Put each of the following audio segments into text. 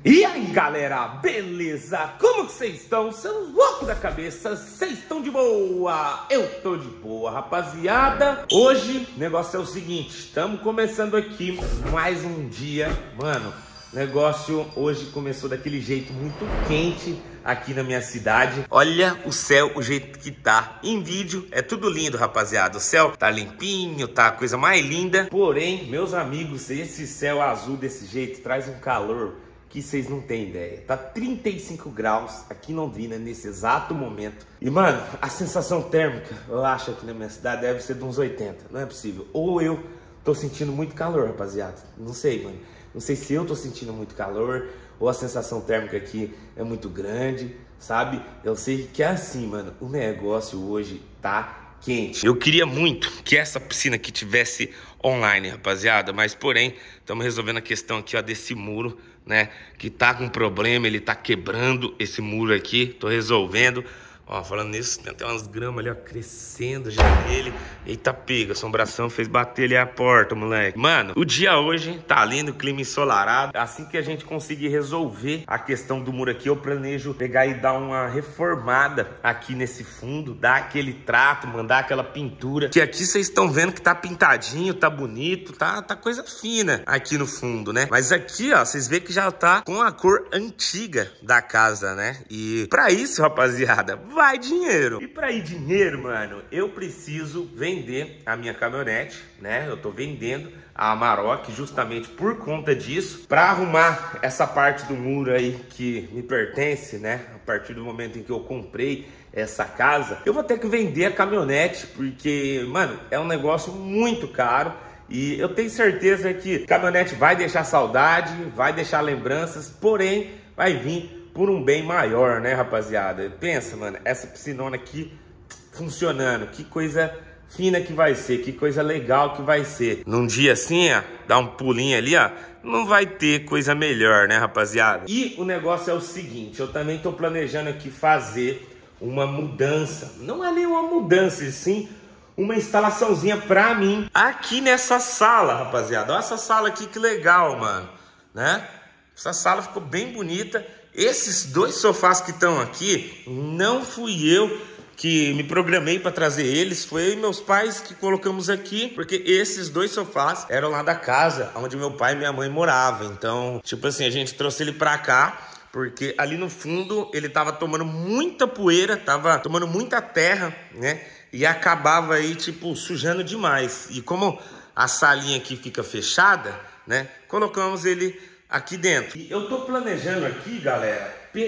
E aí galera, beleza? Como que vocês estão? São loucos da cabeça? Vocês estão de boa? Eu tô de boa, rapaziada. Hoje o negócio é o seguinte, estamos começando aqui mais um dia. Mano, o negócio hoje começou daquele jeito muito quente aqui na minha cidade. Olha o céu, o jeito que tá. Em vídeo é tudo lindo, rapaziada. O céu tá limpinho, tá a coisa mais linda. Porém, meus amigos, esse céu azul desse jeito traz um calor que vocês não têm ideia. Tá 35 graus aqui em Londrina nesse exato momento. E mano, a sensação térmica, eu acho aqui na minha cidade deve ser de uns 80. Não é possível. Ou eu tô sentindo muito calor, rapaziada. Não sei, mano. Não sei se eu tô sentindo muito calor ou a sensação térmica aqui é muito grande, sabe? Eu sei que é assim, mano. O negócio hoje tá quente. Eu queria muito que essa piscina aqui tivesse online, rapaziada. Mas porém, estamos resolvendo a questão aqui, ó, desse muro, né, que tá com problema, ele tá quebrando esse muro aqui, tô resolvendo. Ó, falando nisso, tem até umas gramas ali, ó, crescendo já nele. Eita, pega, a assombração fez bater ali a porta, moleque. Mano, o dia hoje tá lindo, clima ensolarado. Assim que a gente conseguir resolver a questão do muro aqui, eu planejo pegar e dar uma reformada aqui nesse fundo, dar aquele trato, mandar aquela pintura. Que aqui vocês estão vendo que tá pintadinho, tá bonito, tá coisa fina aqui no fundo, né? Mas aqui, ó, vocês veem que já tá com a cor antiga da casa, né? E pra isso, rapaziada, vai dinheiro. E pra ir dinheiro, mano, eu preciso vender a minha caminhonete, né? Eu tô vendendo a Amarok justamente por conta disso, pra arrumar essa parte do muro aí que me pertence, né? A partir do momento em que eu comprei essa casa, eu vou ter que vender a caminhonete, porque, mano, é um negócio muito caro. E eu tenho certeza que a caminhonete vai deixar saudade, vai deixar lembranças, porém vai vir por um bem maior, né, rapaziada? Pensa, mano, essa piscinona aqui funcionando, que coisa fina que vai ser, que coisa legal que vai ser. Num dia assim, ó, dá um pulinho ali, ó, não vai ter coisa melhor, né, rapaziada? E o negócio é o seguinte, eu também tô planejando aqui fazer uma mudança, não é nem uma mudança, e sim uma instalaçãozinha pra mim aqui nessa sala, rapaziada. Olha essa sala aqui, que legal, mano, né? Essa sala ficou bem bonita. Esses dois sofás que estão aqui, não fui eu que me programei para trazer eles, foi eu e meus pais que colocamos aqui, porque esses dois sofás eram lá da casa onde meu pai e minha mãe moravam. Então, tipo assim, a gente trouxe ele para cá, porque ali no fundo ele tava tomando muita poeira, tava tomando muita terra, né? E acabava aí, tipo, sujando demais. E como a salinha aqui fica fechada, né? Colocamos ele aqui dentro. E eu tô planejando aqui, galera,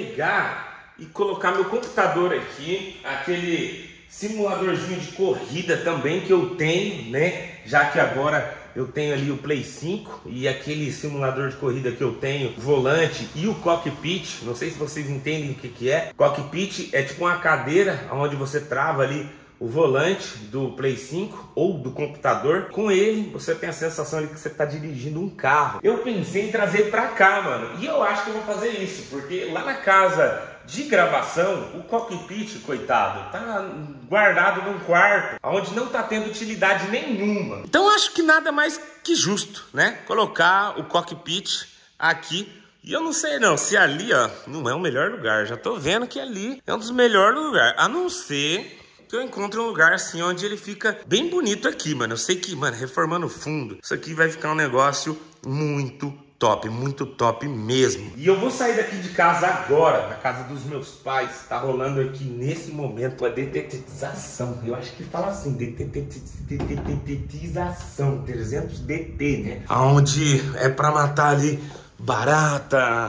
pegar e colocar meu computador aqui, aquele simuladorzinho de corrida também que eu tenho, né? Já que agora eu tenho ali o Play 5 e aquele simulador de corrida que eu tenho, o volante e o cockpit. Não sei se vocês entendem o que é. Cockpit é tipo uma cadeira onde você trava ali o volante do Play 5 ou do computador. Com ele, você tem a sensação ali que você está dirigindo um carro. Eu pensei em trazer para cá, mano. E eu acho que eu vou fazer isso, porque lá na casa de gravação, o cockpit, coitado, tá guardado num quarto onde não tá tendo utilidade nenhuma. Então acho que nada mais que justo, né? Colocar o cockpit aqui. E eu não sei não, se ali, ó, não é o melhor lugar. Já tô vendo que ali é um dos melhores lugares. A não ser que eu encontro um lugar assim onde ele fica bem bonito aqui, mano. Eu sei que, mano, reformando o fundo, isso aqui vai ficar um negócio muito top mesmo. E eu vou sair daqui de casa agora, da casa dos meus pais. Tá rolando aqui nesse momento a detetização. Eu acho que fala assim, detetização, 300 DT, né? Onde é pra matar ali barata,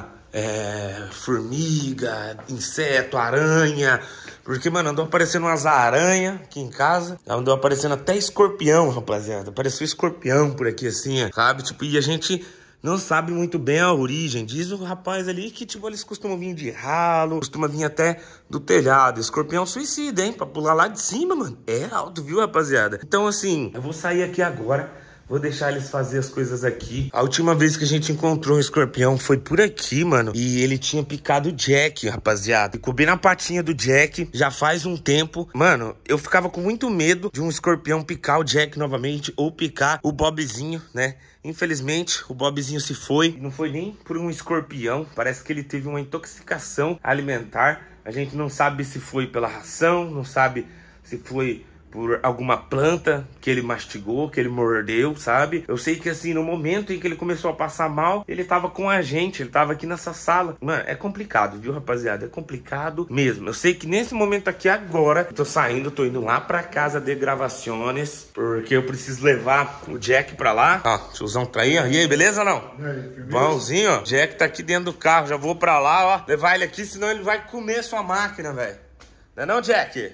formiga, inseto, aranha. Porque, mano, andou aparecendo umas aranhas aqui em casa. Andou aparecendo até escorpião, rapaziada. Apareceu escorpião por aqui assim, ó, sabe? Tipo, e a gente não sabe muito bem a origem. Diz o rapaz ali que, tipo, eles costumam vir de ralo, costumam vir até do telhado. Escorpião suicida, hein? Pra pular lá de cima, mano. É alto, viu, rapaziada? Então, assim, eu vou sair aqui agora Vou deixar eles fazer as coisas aqui. A última vez que a gente encontrou um escorpião foi por aqui, mano. E ele tinha picado o Jack, rapaziada. Ficou bem na patinha do Jack. Já faz um tempo. Mano, eu ficava com muito medo de um escorpião picar o Jack novamente. Ou picar o Bobzinho, né? Infelizmente, o Bobzinho se foi. Não foi nem por um escorpião. Parece que ele teve uma intoxicação alimentar. A gente não sabe se foi pela ração. Não sabe se foi por alguma planta que ele mastigou, que ele mordeu, sabe? Eu sei que assim, no momento em que ele começou a passar mal, ele tava com a gente, ele tava aqui nessa sala. Mano, é complicado, viu, rapaziada? É complicado mesmo. Eu sei que nesse momento aqui agora, eu tô saindo, tô indo lá pra casa de gravações, porque eu preciso levar o Jack pra lá. Ó, tiozão tá aí, ó. E aí, beleza ou não? Bonzinho, ó. Jack tá aqui dentro do carro, já vou pra lá, ó. Levar ele aqui, senão ele vai comer sua máquina, velho. Não é não, Jack?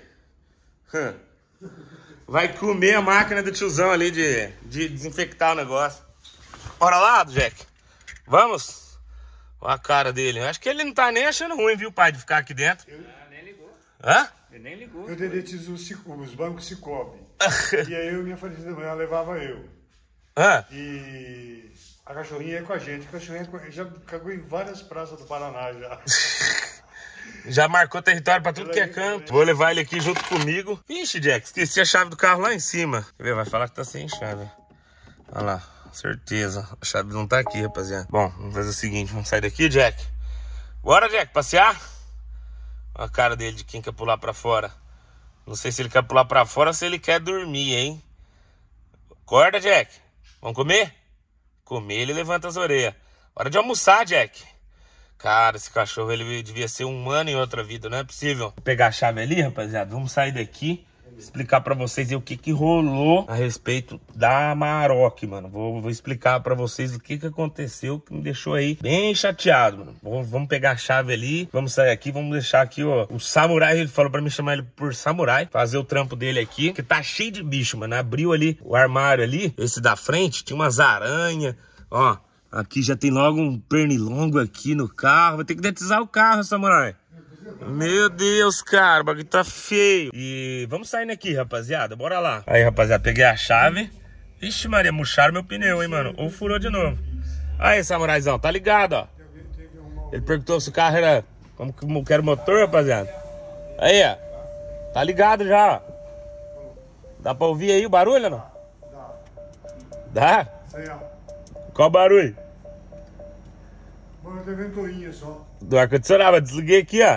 Vai comer a máquina do tiozão ali de desinfectar o negócio. Bora lá, Jack. Vamos? Olha a cara dele. Acho que ele não tá nem achando ruim, viu, pai, de ficar aqui dentro. Nem ligou. Hã? Ele nem ligou. Eu dedetizo os bancos se cobrem. E aí eu e minha falecida manhã levava eu. Hã? E a cachorrinha é com a gente. A cachorrinha já cagou em várias praças do Paraná já. Já marcou território pra tudo que é canto. Vou levar ele aqui junto comigo. Vixe, Jack, esqueci a chave do carro lá em cima. Quer ver? Vai falar que tá sem chave. Olha lá, certeza. A chave não tá aqui, rapaziada. Bom, vamos fazer o seguinte, vamos sair daqui, Jack. Bora, Jack, passear? Olha a cara dele de quem quer pular pra fora. Não sei se ele quer pular pra fora ou se ele quer dormir, hein? Acorda, Jack. Vamos comer? Comer, ele levanta as orelhas. Hora de almoçar, Jack. Cara, esse cachorro, ele devia ser humano em outra vida, não é possível. Vou pegar a chave ali, rapaziada, vamos sair daqui, explicar pra vocês aí o que rolou a respeito da Amarok, mano. Vou explicar pra vocês o que aconteceu, que me deixou aí bem chateado, mano. Vamos pegar a chave ali, vamos sair aqui, vamos deixar aqui, ó, o Samurai, ele falou pra mim chamar ele por Samurai, fazer o trampo dele aqui, que tá cheio de bicho, mano. Abriu ali o armário ali, esse da frente, tinha umas aranhas, ó. Aqui já tem logo um pernilongo aqui no carro. Vai ter que detizar o carro, Samurai. Meu Deus, cara, o bagulho tá feio. E vamos saindo aqui, rapaziada. Bora lá. Aí, rapaziada, peguei a chave. Ixi, Maria, murcharam meu pneu, hein, mano. Ou furou de novo. Aí, Samuraizão, tá ligado, ó. Ele perguntou se o carro era... Como que era o motor, rapaziada. Aí, ó. Tá ligado já, ó. Dá pra ouvir aí o barulho ou não? Dá? Sei lá. Qual barulho? Mano, tem ventoinha só. Do ar-condicionado, desliguei aqui, ó.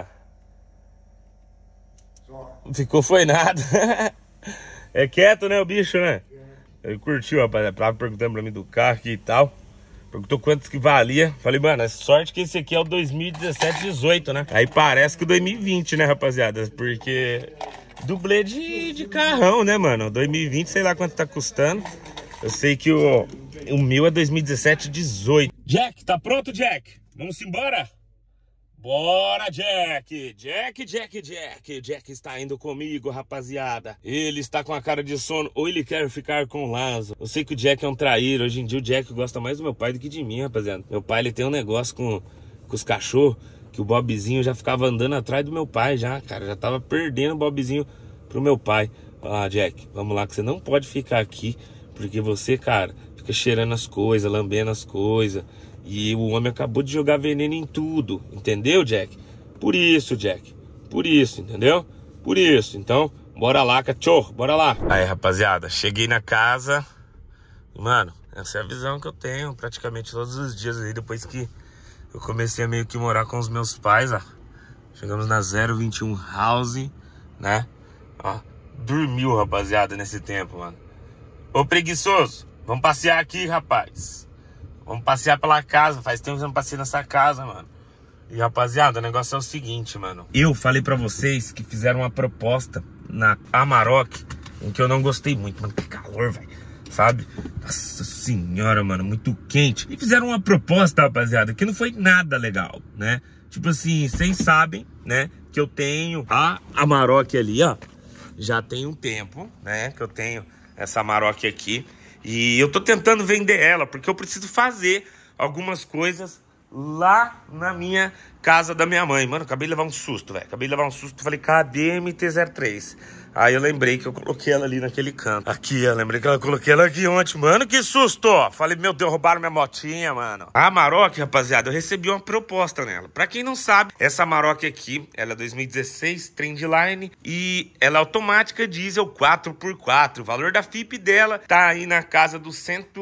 Só. Não ficou foi nada. É quieto, né, o bicho, né? Ele curtiu, rapaz. Tava perguntando pra mim do carro aqui e tal. Perguntou quantos que valia. Falei, mano, é sorte que esse aqui é o 2017-18, né? Aí parece que o 2020, né, rapaziada? Porque dublê de carrão, né, mano? 2020, sei lá quanto tá custando. Eu sei que o meu é 2017-18. Jack, tá pronto, Jack? Vamos embora? Bora, Jack! Jack está indo comigo, rapaziada. Ele está com a cara de sono, ou ele quer ficar com o Lázaro. Eu sei que o Jack é um traíra. Hoje em dia o Jack gosta mais do meu pai do que de mim, rapaziada. Meu pai, ele tem um negócio com os cachorros, que o Bobzinho já ficava andando atrás do meu pai já, cara. Já tava perdendo o Bobzinho pro meu pai. Ah, Jack, vamos lá, que você não pode ficar aqui, porque você, cara, fica cheirando as coisas, lambendo as coisas. E o homem acabou de jogar veneno em tudo, entendeu, Jack? Por isso, Jack. Por isso, entendeu? Por isso. Então, bora lá, cachorro, bora lá. Aí, rapaziada, cheguei na casa. Mano, essa é a visão que eu tenho praticamente todos os dias aí, depois que eu comecei a meio que morar com os meus pais, ó. Chegamos na 021 House, né? Ó, dormiu, rapaziada, nesse tempo, mano. Ô, preguiçoso, vamos passear aqui, rapaz. Vamos passear pela casa. Faz tempo que eu não passei nessa casa, mano. E, rapaziada, o negócio é o seguinte, mano. Eu falei pra vocês que fizeram uma proposta na Amarok em que eu não gostei muito. Mano, que calor, velho. Sabe? Nossa senhora, mano, muito quente. E fizeram uma proposta, rapaziada, que não foi nada legal, né? Tipo assim, vocês sabem, né, que eu tenho a Amarok ali, ó. Já tem um tempo, né, que eu tenho essa Amarok aqui. E eu tô tentando vender ela, porque eu preciso fazer algumas coisas lá na minha casa da minha mãe. Mano, acabei de levar um susto, velho. Acabei de levar um susto, falei, cadê MT-03? Aí eu lembrei que eu coloquei ela ali naquele canto. Aqui, eu lembrei que eu coloquei ela aqui ontem. Mano, que susto! Falei, meu Deus, roubaram minha motinha, mano. A Amarok, rapaziada, eu recebi uma proposta nela. Pra quem não sabe, essa Amarok aqui, ela é 2016, Trendline. E ela é automática diesel 4x4. O valor da FIP dela tá aí na casa dos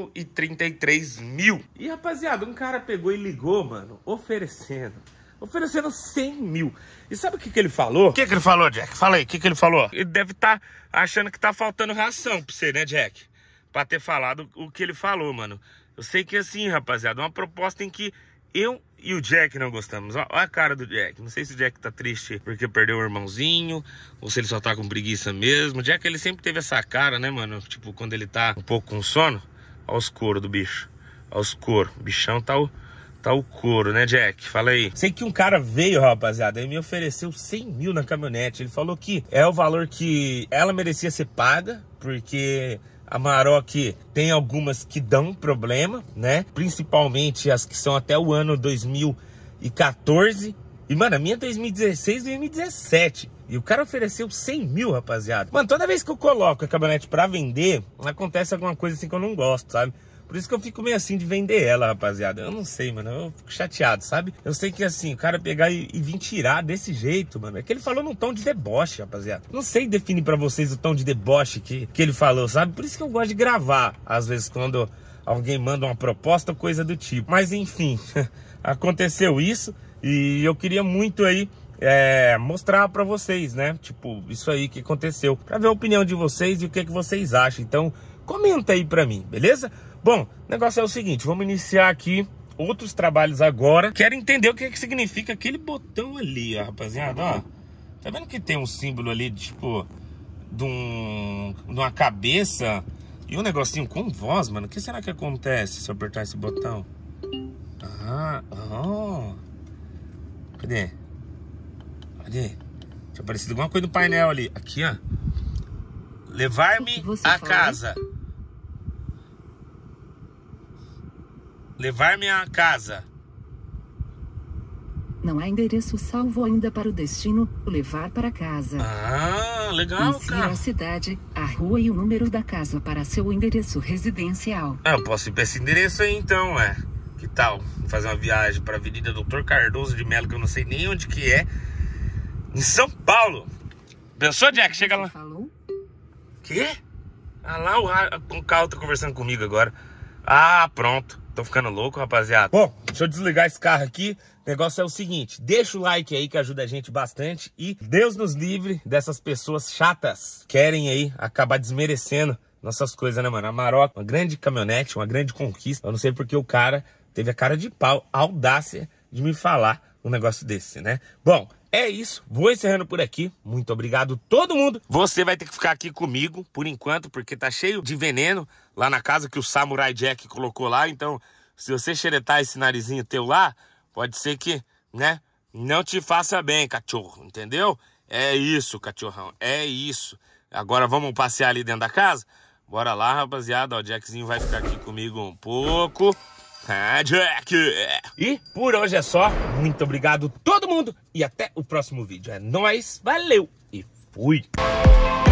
133 mil. E, rapaziada, um cara pegou e ligou, mano, oferecendo 100 mil. E sabe o que ele falou? O que ele falou, Jack? Fala aí, o que ele falou? Ele deve estar achando que tá faltando ração pra você, né, Jack? Pra ter falado o que ele falou, mano. Eu sei que assim, rapaziada, uma proposta em que eu e o Jack não gostamos. Olha a cara do Jack. Não sei se o Jack tá triste porque perdeu o irmãozinho, ou se ele só tá com preguiça mesmo. O Jack, ele sempre teve essa cara, né, mano? Tipo, quando ele tá um pouco com sono. Olha os coros do bicho. Olha os coros. O bichão tá o couro, né, Jack? Fala aí. Sei que um cara veio, rapaziada, e me ofereceu 100 mil na caminhonete. Ele falou que é o valor que ela merecia ser paga, porque a Amarok tem algumas que dão problema, né? Principalmente as que são até o ano 2014. E, mano, a minha é 2016, 2017. E o cara ofereceu 100 mil, rapaziada. Mano, toda vez que eu coloco a caminhonete pra vender, acontece alguma coisa assim que eu não gosto, sabe? Por isso que eu fico meio assim de vender ela, rapaziada. Eu não sei, mano. Eu fico chateado, sabe? Eu sei que assim, o cara pegar e vir tirar desse jeito, mano. É que ele falou num tom de deboche, rapaziada. Não sei definir pra vocês o tom de deboche que ele falou, sabe? Por isso que eu gosto de gravar, às vezes, quando alguém manda uma proposta ou coisa do tipo. Mas enfim, aconteceu isso. E eu queria muito aí mostrar pra vocês, né? Tipo, isso aí que aconteceu. Pra ver a opinião de vocês e o que vocês acham. Então, comenta aí pra mim, beleza? Bom, o negócio é o seguinte, vamos iniciar aqui outros trabalhos agora. Quero entender o que significa aquele botão ali, ó, rapaziada, ó. Tá vendo que tem um símbolo ali, tipo, de uma cabeça e um negocinho com voz, mano? O que será que acontece se eu apertar esse botão? Cadê? Tinha aparecido alguma coisa no painel ali. Aqui, ó. Levar-me a casa. Levar-me a casa. Não há endereço salvo ainda para o destino. Levar para casa. Ah, legal, Insira cara. a cidade, a rua e o número da casa para seu endereço residencial. Eu posso ir para esse endereço aí então, Que tal fazer uma viagem para a Avenida Dr. Cardoso de Melo, que eu não sei nem onde que é, em São Paulo. Pensou, Jack? Chega lá. Falou? Quê? Ah lá, o carro tá conversando comigo agora. Ah, pronto. Tô ficando louco, rapaziada. Bom, deixa eu desligar esse carro aqui. O negócio é o seguinte, deixa o like aí que ajuda a gente bastante. E Deus nos livre dessas pessoas chatas. Querem aí acabar desmerecendo nossas coisas, né, mano? A Amarok, uma grande caminhonete, uma grande conquista. Eu não sei porque o cara teve a cara de pau, a audácia de me falar um negócio desse, né? Bom, é isso. Vou encerrando por aqui. Muito obrigado todo mundo. Você vai ter que ficar aqui comigo por enquanto, porque tá cheio de veneno lá na casa que o Samurai Jack colocou lá. Então, se você xeretar esse narizinho teu lá, pode ser que, né, não te faça bem, cachorro, entendeu? É isso, cachorrão, é isso. Agora vamos passear ali dentro da casa? Bora lá, rapaziada. Ó, o Jackzinho vai ficar aqui comigo um pouco. Ah, Jack! E por hoje é só. Muito obrigado todo mundo e até o próximo vídeo. É nóis, valeu e fui!